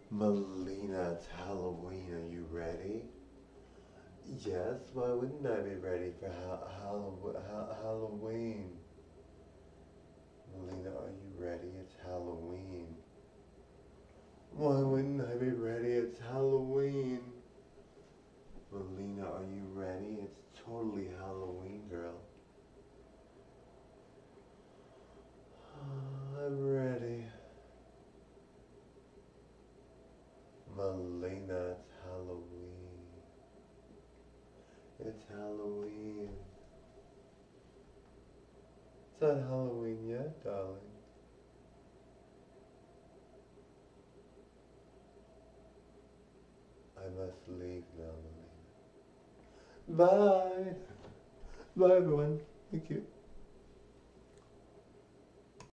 Melina, it's Halloween. Are you ready? Yes, why wouldn't I be ready for Halloween? Melina, are you ready? It's Halloween. Why wouldn't I be ready? It's Halloween. Melina, are you ready? It's totally Halloween, girl. I'm ready. Melina, it's Halloween. It's Halloween. It's not Halloween yet, darling. I must leave now, Melina. Bye. Bye, everyone. Thank you.